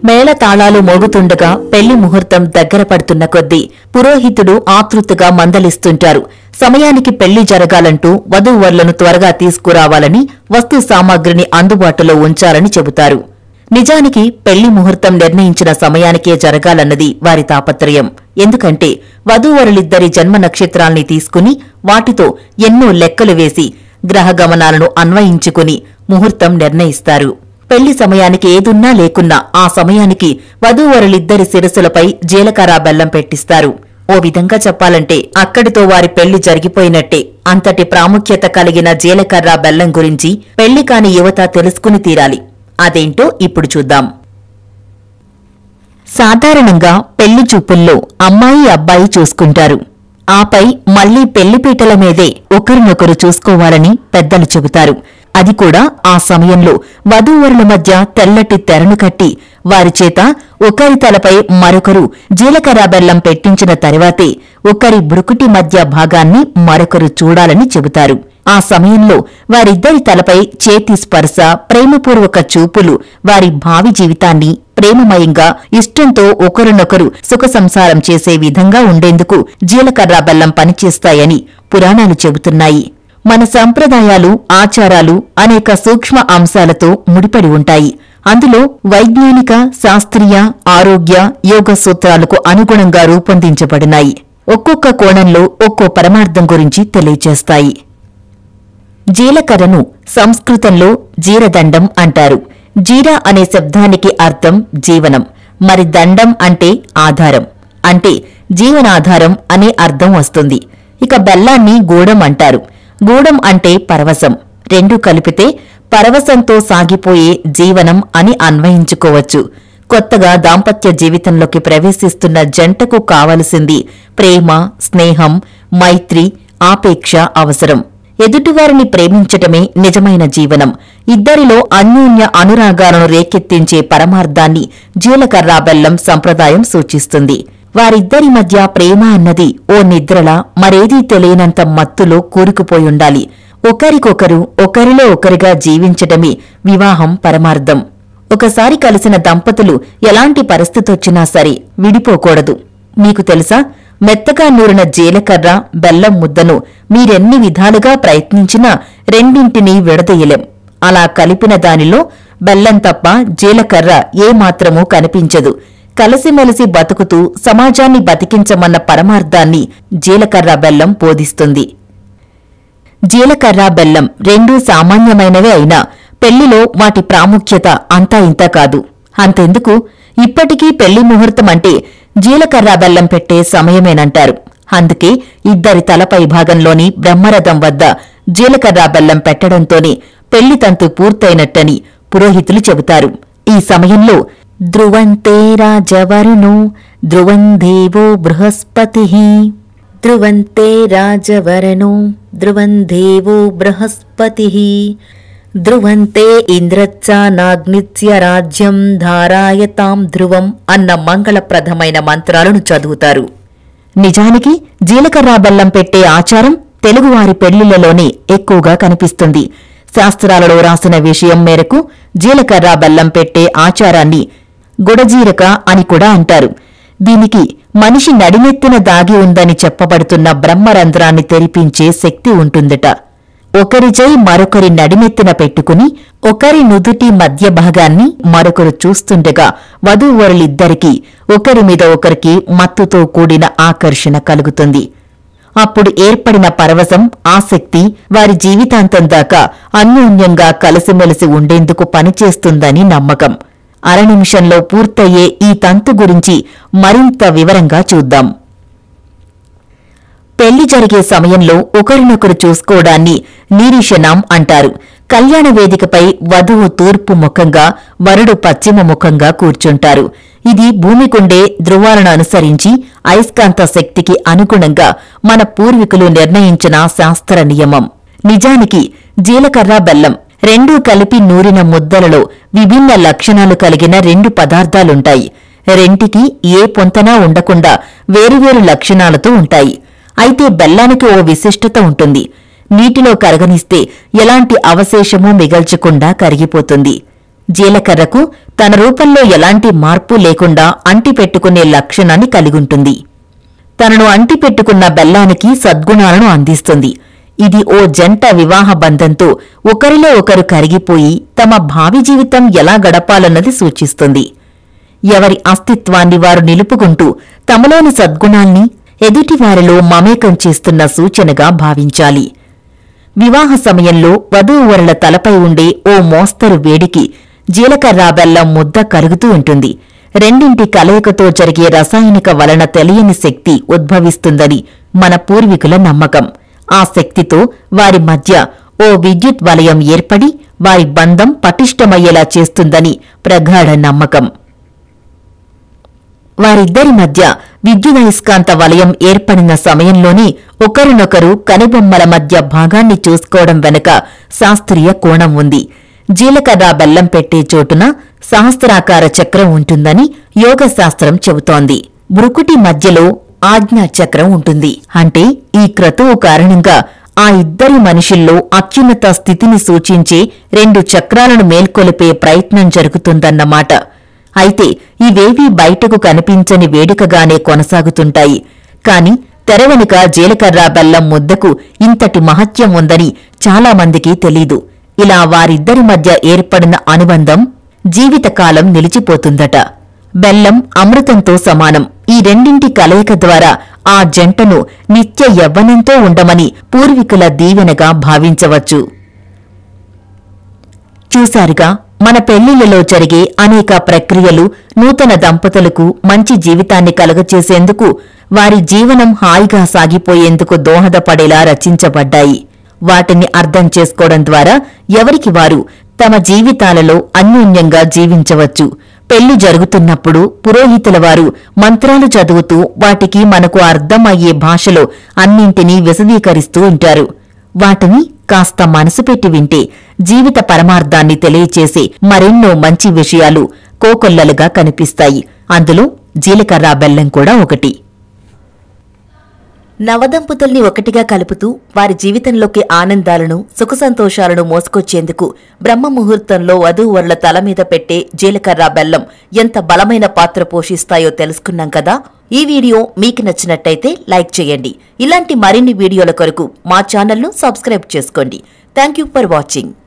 మేళతాళాలు మోగుతుండగా పెళ్లి ముహూర్తం దగ్గర పడుతున్న కొద్దీ పురోహితుడు ఆతృతగా మందలిస్తుంటారు. సమయానికి పెళ్లి జరగాలంటూ వధూవరులను త్వరగా తీసుకురావాలని, వస్తు సామాగ్రిని అందుబాటులో ఉంచాలని చెబుతారు. నిజానికి పెళ్లి ముహూర్తం నిర్ణయించిన సమయానికే జరగాలన్నది వారి తాపత్రయం. ఎందుకంటే వధూవరులిద్దరి జన్మ నక్షత్రాల్ని తీసుకుని వాటితో ఎన్నో లెక్కలు వేసి గ్రహగమనాలను అన్వయించుకుని ముహూర్తం నిర్ణయిస్తారు. పెళ్లి సమయానికి ఏదున్నా లేకున్నా ఆ సమయానికి వధూవరులిద్దరి శిరస్సులపై జీలకర్ర బెల్లం పెట్టిస్తారు. ఓ విధంగా చెప్పాలంటే అక్కడితో వారి పెళ్లి జరిగిపోయినట్టే. అంతటి ప్రాముఖ్యత కలిగిన జీలకర్ర బెల్లం గురించి పెళ్లి కాని యువత తెలుసుకుని తీరాలి. అదేంటో ఇప్పుడు చూద్దాం. సాధారణంగా పెళ్లి చూపుల్లో అమ్మాయి అబ్బాయి చూసుకుంటారు. ఆపై మళ్లీ పెళ్లిపీటల మీదే ఒకరినొకరు చూసుకోవాలని పెద్దలు చెబుతారు. అది కూడా ఆ సమయంలో వధూవరుల మధ్య తెల్లటి తెరను కట్టి వారి చేత ఒకరి తలపై మరొకరు జీలకర్ర బెల్లం పెట్టించిన తరువాతే ఒకరి బ్రుకుటి మధ్య భాగాన్ని మరొకరు చూడాలని చెబుతారు. ఆ సమయంలో వారిద్దరి తలపై చేతి స్పర్శ, ప్రేమపూర్వక చూపులు వారి భావి జీవితాన్ని ప్రేమమయంగా, ఇష్టంతో ఒకరినొకరు సుఖ సంసారం చేసే విధంగా ఉండేందుకు జీలకర్ర బెల్లం పనిచేస్తాయని పురాణాలు చెబుతున్నాయి. మన సంప్రదాయాలు, ఆచారాలు అనేక సూక్ష్మ అంశాలతో ముడిపడి ఉంటాయి. అందులో వైజ్ఞానిక, శాస్త్రీయ, ఆరోగ్య, యోగ సూత్రాలకు అనుగుణంగా రూపొందించబడినాయి. ఒక్కొక్క కోణంలో ఒక్కో పరమార్థం గురించి తెలియచేస్తాయి. జీలకర్రను సంస్కృతంలో జీరదండం అంటారు. జీర అనే శబ్దానికి అర్థం జీవనం. మరి దండం అంటే ఆధారం, అంటే జీవనాధారం అనే అర్థం వస్తుంది. ఇక బెల్లాన్ని గూడం అంటారు. గూడం అంటే పరవశం. రెండు కలిపితే పరవశంతో సాగిపోయే జీవనం అని అన్వయించుకోవచ్చు. కొత్తగా దాంపత్య జీవితంలోకి ప్రవేశిస్తున్న జంటకు కావలసింది ప్రేమ, స్నేహం, మైత్రి, ఆపేక్ష అవసరం. ఎదుటివారిని ప్రేమించటమే నిజమైన జీవనం. ఇద్దరిలో అన్యోన్య అనురాగాలను రేకెత్తించే పరమార్థాన్ని జీలకర్ర బెల్లం సంప్రదాయం సూచిస్తుంది. వారిద్దరి మధ్య ప్రేమ అన్నది ఓ నిద్రలా మరేదీ తెలియనంత మత్తులో కూరుకుపోయుండాలి. ఒకరికొకరు ఒకరిలో ఒకరిగా జీవించటమే వివాహం పరమార్థం. ఒకసారి కలిసిన దంపతులు ఎలాంటి పరిస్థితొచ్చినా సరే విడిపోకూడదు. మీకు తెలుసా, మెత్తగా నూరిన జీలకర్ర బెల్లం ముద్దను మీరెన్ని విధాలుగా ప్రయత్నించినా రెండింటినీ విడదీయలేం. అలా కలిపిన దానిలో బెల్లం తప్ప జీలకర్ర ఏమాత్రమూ కనిపించదు. కలిసిమెలిసి బతుకుతూ సమాజాన్ని బతికించమన్న పరమార్థాన్ని జీలకర్ర బెల్లం బోధిస్తుంది. జీలకర్ర బెల్లం రెండూ సామాన్యమైనవే అయినా పెళ్లిలో వాటి ప్రాముఖ్యత అంతా ఇంతా కాదు. అంతెందుకు, ఇప్పటికీ పెళ్లి ముహూర్తం అంటే జీలకర్ర బెల్లం పెట్టే సమయమేనంటారు. అందుకే ఇద్దరి తలపై భాగంలోని బ్రహ్మరథం వద్ద జీలకర్ర బెల్లం పెట్టడంతోనే పెళ్లి తంతు పూర్తయినట్టని పురోహితులు చెబుతారు. ఈ సమయంలో ధ్రువంతే రాజవరుణో ధ్రువం దేవో బృహస్పతిః, ధ్రువంతే రాజవరుణో ధ్రువం దేవో బృహస్పతిః, ధ్రువంతే ఇంద్రచ్చ నాగ్నిత్య రాజ్యం ధారాయతాం ధ్రువం అన్న మంగళప్రదమైన మంత్రాలను చదువుతారు. నిజానికి జీలకర్ర బెల్లం పెట్టే ఆచారం తెలుగువారి పెళ్లిళ్లలోనే ఎక్కువగా కనిపిస్తుంది. శాస్త్రాలలో రాసిన విషయం మేరకు జీలకర్ర బెల్లం పెట్టే ఆచారాన్ని గుడజీరక అని కూడా అంటారు. దీనికి మనిషి నడినెత్తిన దాగి ఉందని చెప్పబడుతున్న బ్రహ్మరంధ్రాన్ని తెరిపించే శక్తి ఉంటుందట. ఒకరి చేయి మరొకరి నడినెత్తిన పెట్టుకుని ఒకరి నుదుటి మధ్య భాగాన్ని మరొకరు చూస్తుండగా వధూవరులిద్దరికీ ఒకరి మీద ఒకరికి మత్తుతో కూడిన ఆకర్షణ కలుగుతుంది. అప్పుడు ఏర్పడిన పరవశం, ఆసక్తి వారి జీవితాంతం దాకా అన్యోన్యంగా కలిసిమెలిసి ఉండేందుకు పనిచేస్తుందని నమ్మకం. అర నిమిషంలో పూర్తయ్యే ఈ తంతు గురించి మరింత వివరంగా చూద్దాం. పెళ్లి జరిగే సమయంలో ఒకరినొకరు చూసుకోవడాన్ని నీరీషణం అంటారు. కళ్యాణ వేదికపై వధువు తూర్పు ముఖంగా, వరుడు పశ్చిమ ముఖంగా కూర్చుంటారు. ఇది భూమికుండే ధృవాలను అనుసరించి అయస్కాంత శక్తికి అనుగుణంగా మన పూర్వీకులు నిర్ణయించిన శాస్త్ర నియమం. నిజానికి జీలకర్ర బెల్లం రెండూ కలిపి నూరిన ముద్దలలో విభిన్న లక్షణాలు కలిగిన రెండు పదార్థాలుంటాయి. రెంటికి ఏ పొంతనా ఉండకుండా వేరువేరు లక్షణాలతో ఉంటాయి. అయితే బెల్లానికి ఓ విశిష్టత ఉంటుంది. నీటిలో కరగనిస్తే ఎలాంటి అవశేషమూ మిగల్చకుండా కరిగిపోతుంది. జీలకర్రకు తన రూపంలో ఎలాంటి మార్పు లేకుండా అంటిపెట్టుకునే లక్షణాన్ని కలిగుంటుంది. తనను అంటిపెట్టుకున్న బెల్లానికి సద్గుణాలను అందిస్తుంది. ఇది ఓ జంట వివాహ బంధంతో ఒకరిలో ఒకరు కరిగిపోయి తమ భావి జీవితం ఎలా గడపాలన్నది సూచిస్తుంది. ఎవరి అస్తిత్వాన్ని వారు నిలుపుకుంటూ తమలోని సద్గుణాల్ని ఎదుటివారిలో మమేకం చేస్తున్న సూచనగా భావించాలి. వివాహ సమయంలో వధూవరుల తలపై ఉండే ఓ మోస్తరు వేడికి జీలకర్ర బెల్లం ముద్ద కరుగుతూ ఉంటుంది. రెండింటి కలయికతో జరిగే రసాయనిక వలన తెలియని శక్తి ఉద్భవిస్తుందని మన పూర్వీకుల నమ్మకం. ఆ శక్తితో వారి మధ్య ఓ విద్యుత్ వలయం ఏర్పడి వారి బంధం పటిష్టమయ్యేలా చేస్తుందని ప్రగాఢ నమ్మకం. వారిద్దరి మధ్య విద్యుదయస్కాంత వలయం ఏర్పడిన సమయంలోనే ఒకరినొకరు కనుబొమ్మల మధ్య భాగాన్ని చూసుకోవడం వెనుక శాస్త్రీయ కోణం ఉంది. జీలకర్ర బెల్లం పెట్టే చోటున సహస్రాకార చక్రం ఉంటుందని యోగశాస్త్రం చెబుతోంది. భృకుటి మధ్యలో ఆజ్ఞా చక్రం ఉంటుంది. అంటే ఈ క్రతువు కారణంగా ఆ ఇద్దరి మనుషుల్లో అత్యున్నత స్థితిని సూచించే 2 చక్రాలను మేల్కొలిపే ప్రయత్నం జరుగుతుందన్నమాట. అయితే ఇవేవీ బయటకు కనిపించని వేడుకగానే కొనసాగుతుంటాయి. కాని తెరవెనుక జీలకర్ర బెల్లం ముద్దకు ఇంతటి మహత్యం ఉందని చాలామందికి తెలీదు. ఇలా వారిద్దరి మధ్య ఏర్పడిన అనుబంధం జీవితకాలం నిలిచిపోతుందట. బెల్లం అమృతంతో సమానం. ఈ రెండింటి కలయిక ద్వారా ఆ జంటను నిత్య యవ్వనంతో ఉండమని పూర్వీకుల దీవెనగా భావించవచ్చు. చూశారుగా, మన పెళ్లిళ్లలో జరిగే అనేక ప్రక్రియలు నూతన దంపతులకు మంచి జీవితాన్ని కలుగచేసేందుకు, వారి జీవనం హాయిగా సాగిపోయేందుకు దోహదపడేలా రచించబడ్డాయి. వాటిని అర్థం చేసుకోవడం ద్వారా ఎవరికి వారు తమ జీవితాలలో అన్యోన్యంగా జీవించవచ్చు. పెళ్లి జరుగుతున్నప్పుడు పురోహితుల వారు మంత్రాలు చదువుతూ వాటికి మనకు అర్థం అయ్యే భాషలో అన్నింటినీ విశదీకరిస్తూ ఉంటారు. వాటిని కాస్త మనసు పెట్టి వింటే జీవిత పరమార్థాన్ని తెలియచేసే మరెన్నో మంచి విషయాలు కోకొల్లలుగా కనిపిస్తాయి. అందులో జీలకర్ర బెల్లం కూడా ఒకటి. నవదంపతుల్ని ఒకటిగా కలుపుతూ వారి జీవితంలోకి ఆనందాలను, సుఖసంతోషాలను మోసుకొచ్చేందుకు బ్రహ్మ ముహూర్తంలో వధూవరుల తల మీద పెట్టే జీలకర్ర బెల్లం ఎంత బలమైన పాత్ర పోషిస్తాయో తెలుసుకున్నాం కదా. ఈ వీడియో మీకు నచ్చినట్టయితే లైక్ చేయండి. ఇలాంటి మరిన్ని వీడియోల కొరకు మా ఛానల్ను సబ్స్క్రైబ్ చేసుకోండి. Thank you for watching.